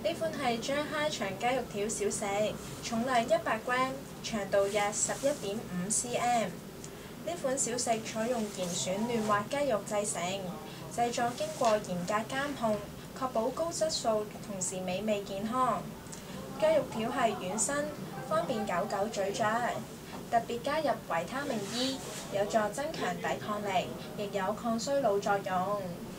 呢款係張蝦腸雞肉條小食，重量100g，長度約11.5cm。呢款小食採用嚴選嫩滑雞肉製成，製作經過嚴格監控，確保高質素，同時美味健康。雞肉條係軟身，方便狗狗咀嚼，特別加入維他命 E， 有助增強抵抗力，亦有抗衰老作用。